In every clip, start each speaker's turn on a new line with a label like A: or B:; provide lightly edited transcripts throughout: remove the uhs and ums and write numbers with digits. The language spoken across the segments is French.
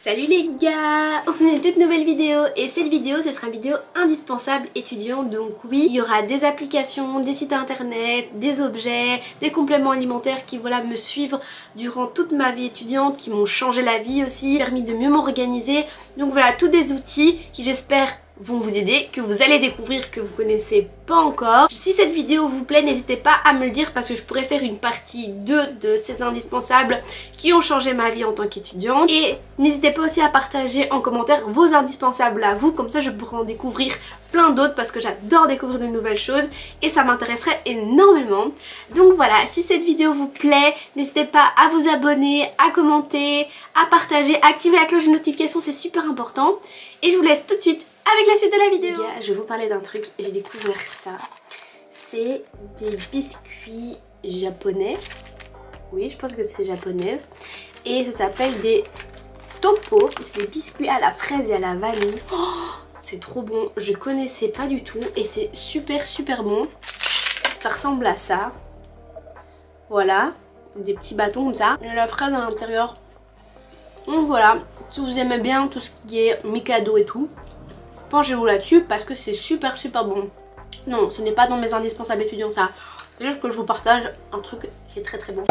A: Salut les gars, on se met une toute nouvelle vidéo et cette vidéo ce sera une vidéo indispensable étudiant. Donc oui, il y aura des applications, des sites internet, des objets, des compléments alimentaires qui voilà me suivent durant toute ma vie étudiante, qui m'ont changé la vie aussi, permis de mieux m'organiser. Donc voilà, tous des outils qui j'espère vont vous aider, que vous allez découvrir, que vous connaissez pas encore. Si cette vidéo vous plaît, n'hésitez pas à me le dire parce que je pourrais faire une partie 2 de ces indispensables qui ont changé ma vie en tant qu'étudiante. Et n'hésitez pas aussi à partager en commentaire vos indispensables à vous, comme ça je pourrai en découvrir plein d'autres parce que j'adore découvrir de nouvelles choses et ça m'intéresserait énormément. Donc voilà, si cette vidéo vous plaît, n'hésitez pas à vous abonner, à commenter, à partager, à activer la cloche de notification, c'est super important. Et je vous laisse tout de suite avec la suite de la vidéo. Les gars, je vais vous parler d'un truc, j'ai découvert ça. C'est des biscuits japonais. Oui, je pense que c'est japonais. Et ça s'appelle des Topo. C'est des biscuits à la fraise et à la vanille. Oh, c'est trop bon. Je connaissais pas du tout et c'est super bon. Ça ressemble à ça. Voilà. Des petits bâtons comme ça. Et la fraise à l'intérieur. Donc voilà. Si vous aimez bien tout ce qui est Mikado et tout, penchez-vous là-dessus parce que c'est super bon. Non, ce n'est pas dans mes indispensables étudiants ça. C'est juste que je vous partage un truc qui est très bon.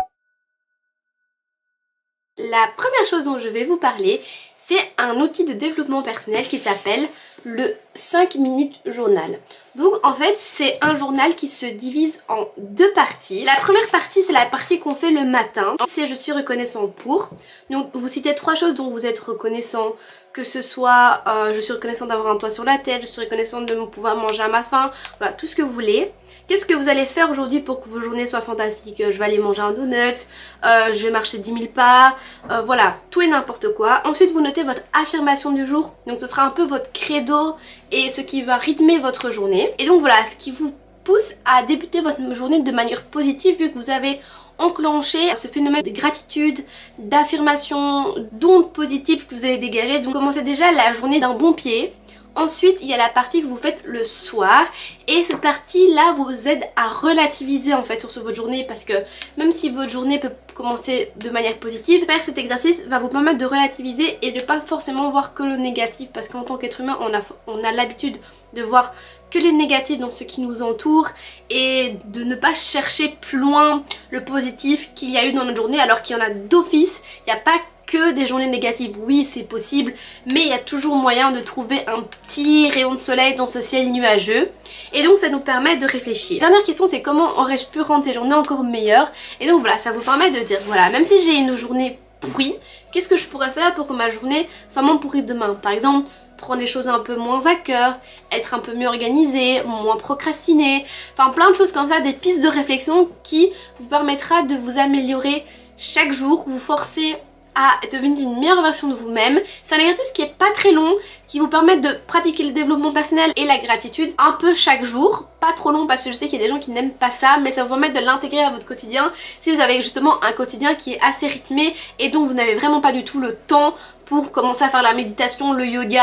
A: La première chose dont je vais vous parler, c'est un outil de développement personnel qui s'appelle le 5 minutes journal. Donc en fait c'est un journal qui se divise en deux parties. La première partie c'est la partie qu'on fait le matin. C'est je suis reconnaissant pour. Donc vous citez trois choses dont vous êtes reconnaissant. Que ce soit je suis reconnaissant d'avoir un toit sur la tête, je suis reconnaissante de pouvoir manger à ma faim. Voilà, tout ce que vous voulez. Qu'est-ce que vous allez faire aujourd'hui pour que vos journées soient fantastiques? Je vais aller manger un donut, je vais marcher 10 000 pas, voilà, tout et n'importe quoi. Ensuite vous notez votre affirmation du jour, donc ce sera un peu votre credo et ce qui va rythmer votre journée. Et donc voilà, ce qui vous pousse à débuter votre journée de manière positive vu que vous avez enclenché ce phénomène de gratitude, d'affirmation, d'ondes positives que vous allez dégager. Donc commencez déjà la journée d'un bon pied. Ensuite, il y a la partie que vous faites le soir et cette partie-là vous aide à relativiser en fait sur votre journée parce que même si votre journée peut commencer de manière positive, faire cet exercice va vous permettre de relativiser et de pas forcément voir que le négatif parce qu'en tant qu'être humain, on a l'habitude de voir que les négatifs dans ce qui nous entoure et de ne pas chercher plus loin le positif qu'il y a eu dans notre journée alors qu'il y en a d'office, il n'y a pas que des journées négatives, oui c'est possible, mais il y a toujours moyen de trouver un petit rayon de soleil dans ce ciel nuageux et donc ça nous permet de réfléchir. Dernière question, c'est comment aurais-je pu rendre ces journées encore meilleures? Et donc voilà, ça vous permet de dire voilà, même si j'ai une journée pourrie, qu'est-ce que je pourrais faire pour que ma journée soit moins pourrie demain? Par exemple, prendre les choses un peu moins à cœur, être un peu mieux organisé, moins procrastiner, enfin plein de choses comme ça, des pistes de réflexion qui vous permettra de vous améliorer chaque jour, vous forcer à devenir une meilleure version de vous-même. C'est un exercice qui est pas très long, qui vous permet de pratiquer le développement personnel et la gratitude un peu chaque jour. Pas trop long parce que je sais qu'il y a des gens qui n'aiment pas ça, mais ça vous permet de l'intégrer à votre quotidien si vous avez justement un quotidien qui est assez rythmé et donc vous n'avez vraiment pas du tout le temps pour commencer à faire la méditation, le yoga,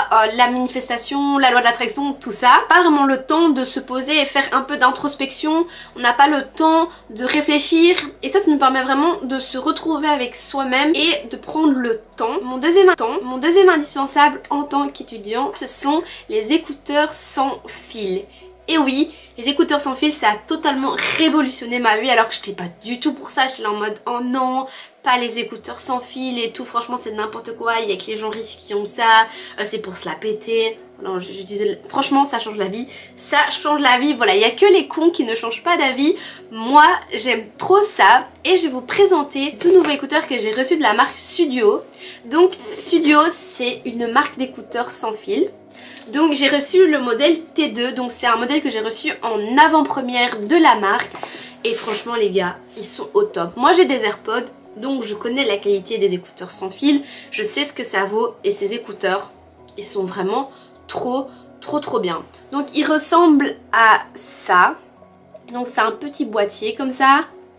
A: la manifestation, la loi de l'attraction, tout ça. Pas vraiment le temps de se poser et faire un peu d'introspection, on n'a pas le temps de réfléchir et ça nous permet vraiment de se retrouver avec soi-même et de prendre le temps. Mon deuxième indispensable en tant qu'étudiant, ce sont les écouteurs sans fil. Et oui, les écouteurs sans fil, ça a totalement révolutionné ma vie alors que j'étais pas du tout pour ça. J'étais là en mode oh non, pas les écouteurs sans fil et tout, franchement c'est n'importe quoi, il y a que les gens riches qui ont ça, c'est pour se la péter. Non, je disais franchement ça change la vie, ça change la vie, voilà, il y a que les cons qui ne changent pas d'avis. Moi j'aime trop ça et je vais vous présenter tout nouveau écouteur que j'ai reçu de la marque Sudio. Donc Sudio c'est une marque d'écouteurs sans fil. Donc j'ai reçu le modèle T2, donc c'est un modèle que j'ai reçu en avant-première de la marque. Et franchement les gars, ils sont au top. Moi j'ai des AirPods, donc je connais la qualité des écouteurs sans fil. Je sais ce que ça vaut et ces écouteurs, ils sont vraiment trop bien. Donc ils ressemblent à ça. Donc c'est un petit boîtier comme ça.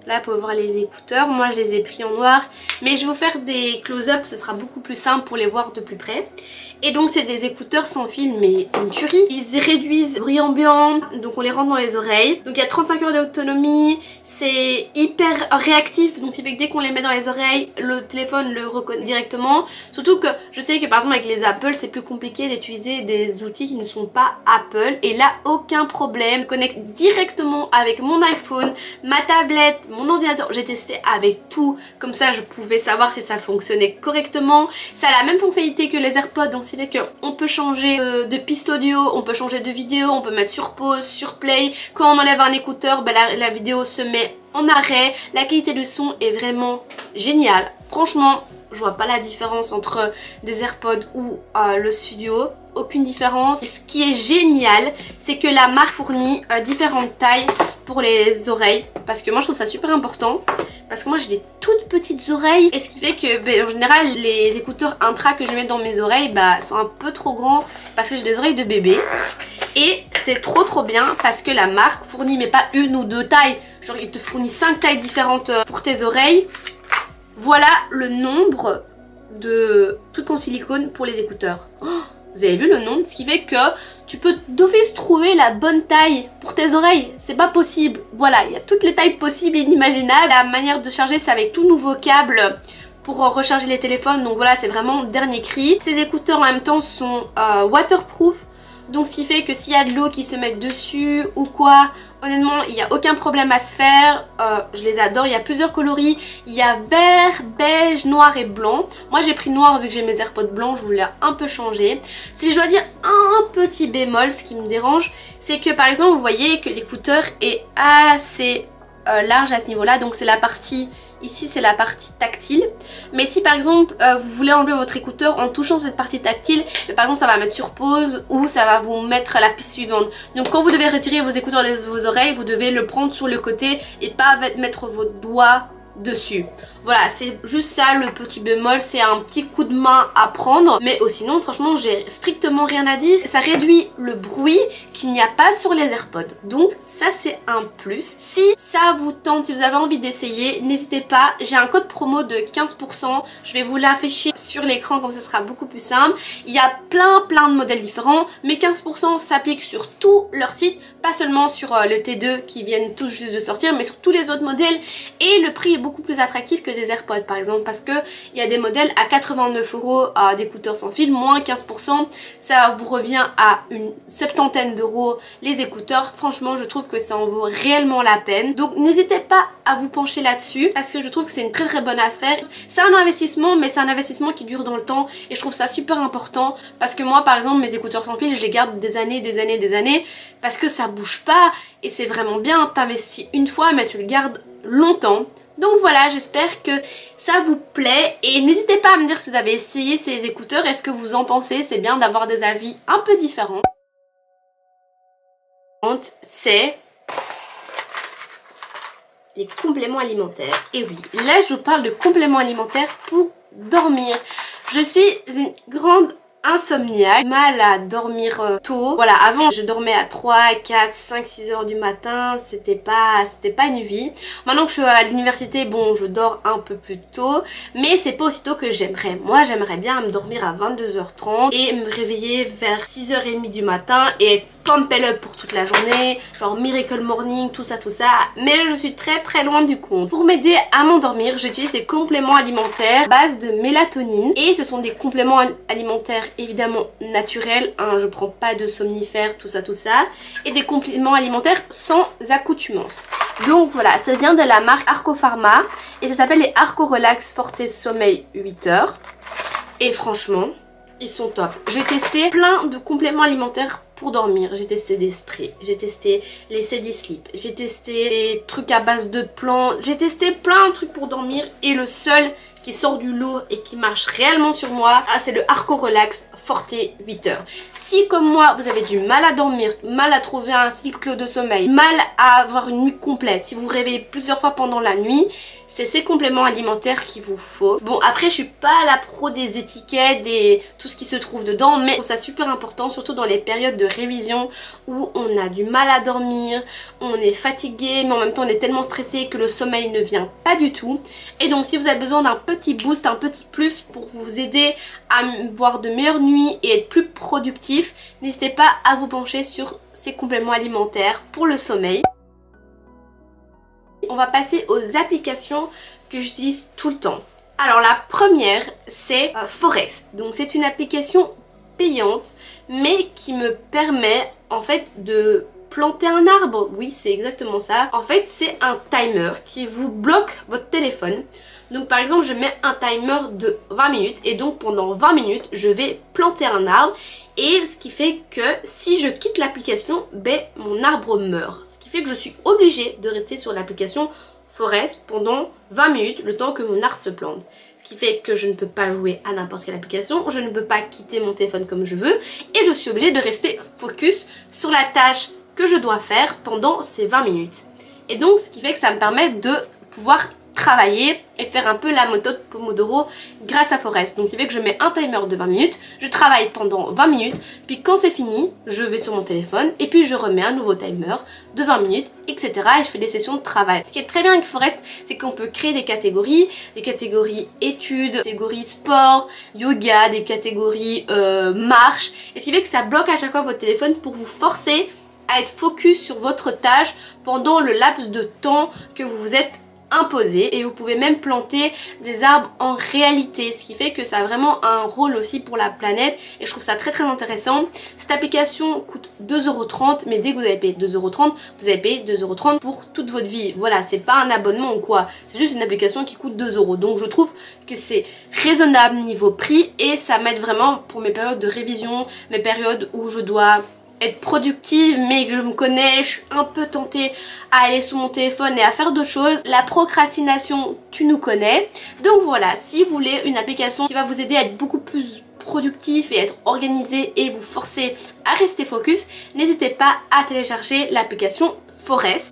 A: Là, pour voir les écouteurs, moi je les ai pris en noir. Mais je vais vous faire des close-up, ce sera beaucoup plus simple pour les voir de plus près. Et donc c'est des écouteurs sans fil, mais une tuerie. Ils réduisent le bruit ambiant, donc on les rentre dans les oreilles. Donc il y a 35 heures d'autonomie, c'est hyper réactif, donc c'est fait que dès qu'on les met dans les oreilles, le téléphone le reconnaît directement. Surtout que je sais que par exemple avec les Apple, c'est plus compliqué d'utiliser des outils qui ne sont pas Apple. Et là, aucun problème, je connecte directement avec mon iPhone, ma tablette, mon ordinateur. J'ai testé avec tout, comme ça je pouvais savoir si ça fonctionnait correctement. Ça a la même fonctionnalité que les AirPods, donc c'est fait qu'on peut changer de piste audio, on peut changer de vidéo, on peut mettre sur pause, sur play. Quand on enlève un écouteur, ben la vidéo se met en arrêt. La qualité du son est vraiment géniale. Franchement, je vois pas la différence entre des AirPods ou le studio. Aucune différence. Et ce qui est génial, c'est que la marque fournit différentes tailles pour les oreilles. Parce que moi je trouve ça super important. Parce que moi j'ai des toutes petites oreilles. Et ce qui fait que en général les écouteurs intra que je mets dans mes oreilles sont un peu trop grands. Parce que j'ai des oreilles de bébé. Et c'est trop bien parce que la marque fournit, mais pas une ou deux tailles. Genre il te fournit 5 tailles différentes pour tes oreilles. Voilà le nombre de trucs en silicone pour les écouteurs. Oh, vous avez vu le nombre? Ce qui fait que tu peux d'office trouver la bonne taille pour tes oreilles. C'est pas possible. Voilà, il y a toutes les tailles possibles et inimaginables. La manière de charger, c'est avec tout nouveau câble pour recharger les téléphones. Donc voilà, c'est vraiment dernier cri. Ces écouteurs en même temps sont waterproof. Donc ce qui fait que s'il y a de l'eau qui se met dessus ou quoi, honnêtement il n'y a aucun problème à se faire. Je les adore, il y a plusieurs coloris. Il y a vert, beige, noir et blanc. Moi j'ai pris noir vu que j'ai mes AirPods blancs, je voulais un peu changer. Si je dois dire un petit bémol, ce qui me dérange, c'est que par exemple vous voyez que l'écouteur est assez large à ce niveau là. Donc c'est la partie... Ici c'est la partie tactile. Mais si par exemple vous voulez enlever votre écouteur en touchant cette partie tactile, par exemple ça va mettre sur pause ou ça va vous mettre à la piste suivante. Donc quand vous devez retirer vos écouteurs de vos oreilles, vous devez le prendre sur le côté et pas mettre votre doigt dessus. Voilà, c'est juste ça le petit bémol, c'est un petit coup de main à prendre. Mais sinon franchement j'ai strictement rien à dire. Ça réduit le bruit qu'il n'y a pas sur les AirPods. Donc ça c'est un plus. Si ça vous tente, si vous avez envie d'essayer, n'hésitez pas. J'ai un code promo de 15%. Je vais vous l'afficher sur l'écran comme ça sera beaucoup plus simple. Il y a plein de modèles différents. Mais 15% s'applique sur tout leur site. Pas seulement sur le T2 qui viennent tout juste de sortir, mais sur tous les autres modèles. Et le prix est beaucoup plus attractif que des AirPods par exemple, parce que il y a des modèles à 89 € d'écouteurs sans fil, moins 15%, ça vous revient à une septantaine d'euros les écouteurs. Franchement je trouve que ça en vaut réellement la peine, donc n'hésitez pas à vous pencher là-dessus parce que je trouve que c'est une très bonne affaire. C'est un investissement, mais c'est un investissement qui dure dans le temps et je trouve ça super important parce que moi par exemple mes écouteurs sans fil je les garde des années parce que ça bouge pas et c'est vraiment bien. T'investis une fois mais tu le gardes longtemps. Donc voilà, j'espère que ça vous plaît et n'hésitez pas à me dire si vous avez essayé ces écouteurs, est-ce que vous en pensez? C'est bien d'avoir des avis un peu différents. C'est les compléments alimentaires. Et oui, là je vous parle de compléments alimentaires pour dormir. Je suis une grande insomniaque, mal à dormir tôt. Voilà, avant je dormais à 3, 4, 5, 6 heures du matin, c'était pas une vie. Maintenant que je suis à l'université, bon, je dors un peu plus tôt, mais c'est pas aussi tôt que j'aimerais. Moi, j'aimerais bien me dormir à 22h30 et me réveiller vers 6h30 du matin et être pumped up pour toute la journée, genre Miracle Morning, tout ça, mais je suis très loin du compte. Pour m'aider à m'endormir, j'utilise des compléments alimentaires à base de mélatonine et ce sont des compléments alimentaires évidemment naturels, hein, je prends pas de somnifères, tout ça, et des compléments alimentaires sans accoutumance. Donc voilà, ça vient de la marque Arco Pharma et ça s'appelle les Arco Relax Forte Sommeil 8 heures et franchement, ils sont top. J'ai testé plein de compléments alimentaires pour dormir. J'ai testé des sprays, j'ai testé les Cedi Sleep, j'ai testé des trucs à base de plantes, j'ai testé plein de trucs pour dormir et le seul qui sort du lot et qui marche réellement sur moi, c'est le Arco Relax Forte 8 heures. Si comme moi vous avez du mal à dormir, mal à trouver un cycle de sommeil, mal à avoir une nuit complète, si vous vous réveillez plusieurs fois pendant la nuit, c'est ces compléments alimentaires qu'il vous faut. Bon, après je suis pas la pro des étiquettes et tout ce qui se trouve dedans, mais je trouve ça super important, surtout dans les périodes de révision où on a du mal à dormir, on est fatigué mais en même temps on est tellement stressé que le sommeil ne vient pas du tout. Et donc si vous avez besoin d'un petit boost, un petit plus pour vous aider à avoir de meilleures nuits et être plus productif, n'hésitez pas à vous pencher sur ces compléments alimentaires pour le sommeil. On va passer aux applications que j'utilise tout le temps. Alors la première c'est Forest. Donc c'est une application payante mais qui me permet en fait de planter un arbre. Oui, c'est exactement ça. En fait c'est un timer qui vous bloque votre téléphone. Donc par exemple je mets un timer de 20 minutes et donc pendant 20 minutes je vais planter un arbre, et ce qui fait que si je quitte l'application, ben mon arbre meurt. Ce qui fait que je suis obligée de rester sur l'application Forest pendant 20 minutes, le temps que mon arbre se plante. Ce qui fait que je ne peux pas jouer à n'importe quelle application, je ne peux pas quitter mon téléphone comme je veux, et je suis obligée de rester focus sur la tâche que je dois faire pendant ces 20 minutes. Et donc ce qui fait que ça me permet de pouvoir travailler et faire un peu la méthode Pomodoro grâce à Forest. Donc c'est fait que je mets un timer de 20 minutes, je travaille pendant 20 minutes, puis quand c'est fini, je vais sur mon téléphone et puis je remets un nouveau timer de 20 minutes, etc. et je fais des sessions de travail. Ce qui est très bien avec Forest, c'est qu'on peut créer des catégories études, des catégories sport, yoga, des catégories marche, et ce qui fait que ça bloque à chaque fois votre téléphone pour vous forcer à être focus sur votre tâche pendant le laps de temps que vous vous êtes imposé. Et vous pouvez même planter des arbres en réalité, ce qui fait que ça a vraiment un rôle aussi pour la planète, et je trouve ça très très intéressant. Cette application coûte 2,30 €, mais dès que vous avez payé 2,30 €, vous avez payé 2,30 € pour toute votre vie. Voilà, c'est pas un abonnement ou quoi, c'est juste une application qui coûte 2 €. Donc je trouve que c'est raisonnable niveau prix, et ça m'aide vraiment pour mes périodes de révision, mes périodes où je dois être productive mais que je me connais, je suis un peu tentée à aller sur mon téléphone et à faire d'autres choses. La procrastination, tu nous connais. Donc voilà, si vous voulez une application qui va vous aider à être beaucoup plus productif et être organisé et vous forcer à rester focus, n'hésitez pas à télécharger l'application Forest.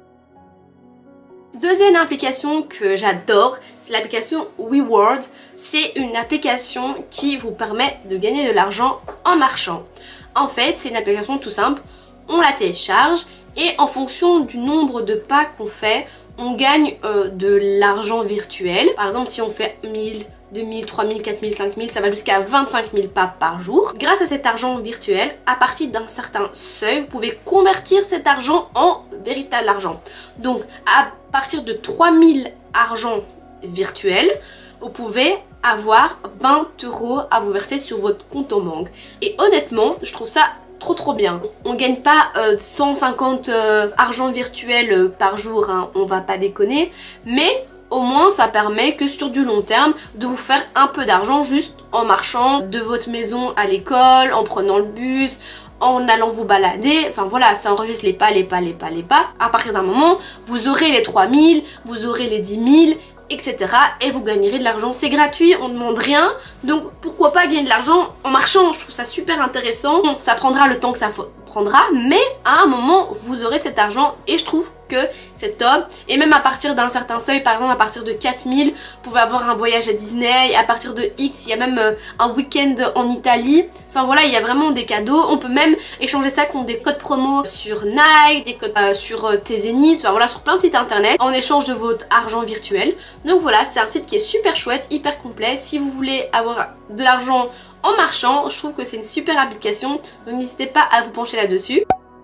A: Deuxième application que j'adore, c'est l'application WeWorld. C'est une application qui vous permet de gagner de l'argent en marchant. En fait, c'est une application tout simple, on la télécharge et en fonction du nombre de pas qu'on fait, on gagne de l'argent virtuel. Par exemple, si on fait 1000, 2000, 3000, 4000, 5000, ça va jusqu'à 25 000 pas par jour. Grâce à cet argent virtuel, à partir d'un certain seuil, vous pouvez convertir cet argent en véritable argent. Donc, à partir de 3000 argent virtuel, vous pouvez avoir 20 € à vous verser sur votre compte en banque. Et honnêtement, je trouve ça trop bien. On gagne pas 150 argent virtuel par jour, hein, on va pas déconner, mais au moins ça permet que sur du long terme de vous faire un peu d'argent juste en marchant de votre maison à l'école, en prenant le bus, en allant vous balader. Enfin voilà, ça enregistre les pas. À partir d'un moment, vous aurez les 3000, vous aurez les 10 000, etc. et vous gagnerez de l'argent. C'est gratuit, on ne demande rien, donc pourquoi pas gagner de l'argent en marchant. Je trouve ça super intéressant. Bon, ça prendra le temps que ça prendra, mais à un moment vous aurez cet argent et je trouve que c'est top. Et même à partir d'un certain seuil, par exemple à partir de 4000, vous pouvez avoir un voyage à Disney, et à partir de X, il y a même un week-end en Italie. Enfin voilà, il y a vraiment des cadeaux. On peut même échanger ça contre des codes promo sur Nike, des codes sur Tezenis, enfin voilà, sur plein de sites internet, en échange de votre argent virtuel. Donc voilà, c'est un site qui est super chouette, hyper complet. Si vous voulez avoir de l'argent en marchant, je trouve que c'est une super application, donc n'hésitez pas à vous pencher là-dessus.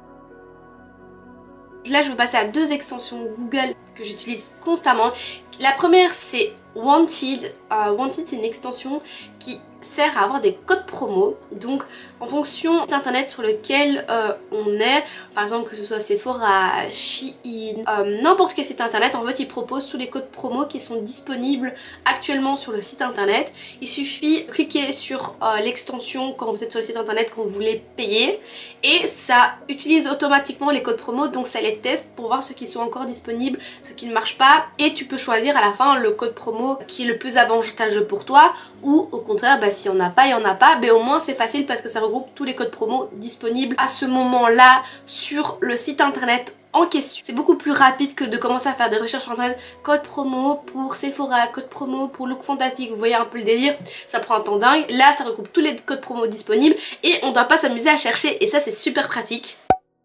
A: Là je vais passer à deux extensions Google que j'utilise constamment. La première c'est Wanted. Wanted c'est une extension qui sert à avoir des codes promo, donc en fonction du site internet sur lequel on est, par exemple que ce soit Sephora, Shein, n'importe quel site internet, en fait ils proposent tous les codes promo qui sont disponibles actuellement sur le site internet. Il suffit de cliquer sur l'extension quand vous êtes sur le site internet que vous voulez payer et ça utilise automatiquement les codes promo, donc ça les teste pour voir ceux qui sont encore disponibles, ceux qui ne marchent pas, et tu peux choisir à la fin le code promo qui est le plus avantageux pour toi, ou au contraire bah, s'il n'y en a pas, il n'y en a pas, mais au moins c'est facile parce que ça regroupe tous les codes promo disponibles à ce moment là sur le site internet en question. C'est beaucoup plus rapide que de commencer à faire des recherches en internet, code promo pour Sephora, code promo pour Look Fantastic, vous voyez un peu le délire, ça prend un temps dingue. Là ça regroupe tous les codes promo disponibles et on doit pas s'amuser à chercher et ça c'est super pratique.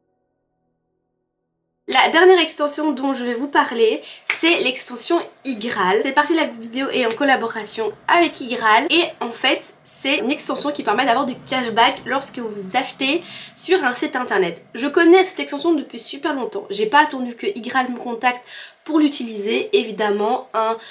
A: La dernière extension dont je vais vous parler, c'est l'extension Igral. Cette partie de la vidéo est en collaboration avec Igral et en fait c'est une extension qui permet d'avoir du cashback lorsque vous achetez sur un site internet. Je connais cette extension depuis super longtemps, j'ai pas attendu que Igral me contacte pour l'utiliser évidemment.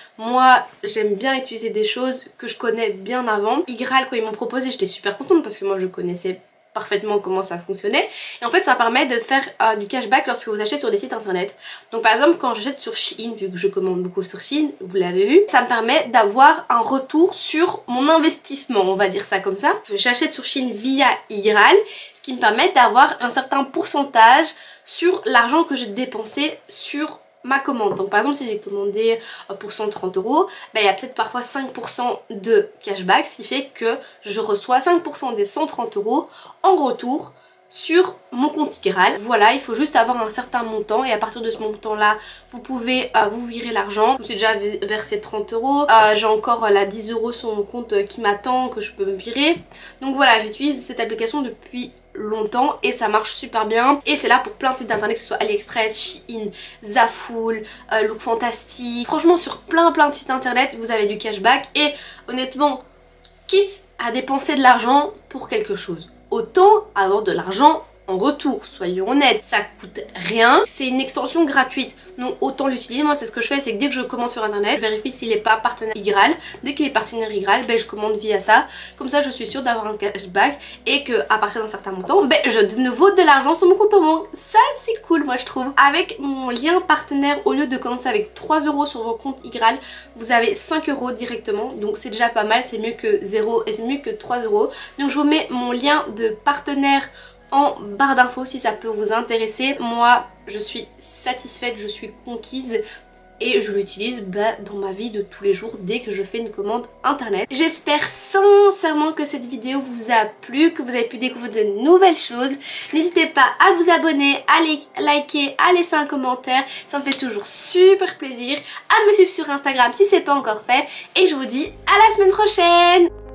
A: Moi j'aime bien utiliser des choses que je connais bien avant. Igral quand ils m'ont proposé j'étais super contente parce que moi je connaissais parfaitement comment ça fonctionnait et en fait ça permet de faire du cashback lorsque vous achetez sur des sites internet. Donc par exemple quand j'achète sur Shein, vu que je commande beaucoup sur Shein, vous l'avez vu, ça me permet d'avoir un retour sur mon investissement, on va dire ça comme ça. J'achète sur Shein via Igral, ce qui me permet d'avoir un certain pourcentage sur l'argent que j'ai dépensé sur ma commande. Donc par exemple si j'ai commandé pour 130 €, il y a peut-être parfois 5% de cashback, ce qui fait que je reçois 5% des 130 € en retour sur mon compte Igral. Voilà, il faut juste avoir un certain montant et à partir de ce montant là vous pouvez vous virer l'argent. Je me suis déjà versé 30 €, j'ai encore la 10 € sur mon compte qui m'attend, que je peux me virer. Donc voilà, j'utilise cette application depuis longtemps et ça marche super bien et c'est là pour plein de sites internet, que ce soit AliExpress, Shein, Zaful, Look Fantastic. Franchement sur plein de sites internet vous avez du cashback et honnêtement quitte à dépenser de l'argent pour quelque chose, autant avoir de l'argent en retour, soyons honnêtes, ça coûte rien, c'est une extension gratuite donc autant l'utiliser. Moi c'est ce que je fais, c'est que dès que je commande sur internet je vérifie s'il n'est pas partenaire Igral, dès qu'il est partenaire Igral je commande via ça, comme ça je suis sûre d'avoir un cashback et que à partir d'un certain montant je de nouveau de l'argent sur mon compte en banque. Ça c'est cool moi je trouve. Avec mon lien partenaire, au lieu de commencer avec 3 € sur vos comptes Igral, vous avez 5 € directement, donc c'est déjà pas mal, c'est mieux que 0 et c'est mieux que 3 €. Donc je vous mets mon lien de partenaire en barre d'infos si ça peut vous intéresser. Moi je suis satisfaite, je suis conquise et je l'utilise dans ma vie de tous les jours dès que je fais une commande internet. J'espère sincèrement que cette vidéo vous a plu, que vous avez pu découvrir de nouvelles choses. N'hésitez pas à vous abonner, à liker, à laisser un commentaire, ça me fait toujours super plaisir. À me suivre sur Instagram si c'est pas encore fait et je vous dis à la semaine prochaine.